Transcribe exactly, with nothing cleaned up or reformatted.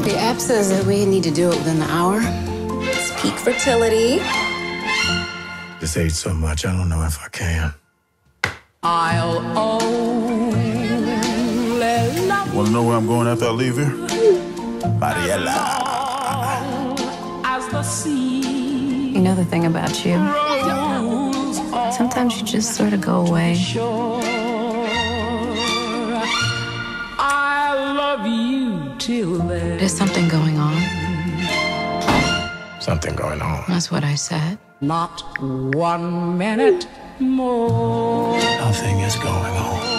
The app says that we need to do it within the hour. It's peak fertility. Just ate so much, I don't know if I can. I'll only love Want to know where I'm going after I leave here? Mariela. as the sea. You know the thing about you? Sometimes you just sort of go away. I love you till then. There's something going on. Something going on. That's what I said. Not one minute more. Nothing is going on.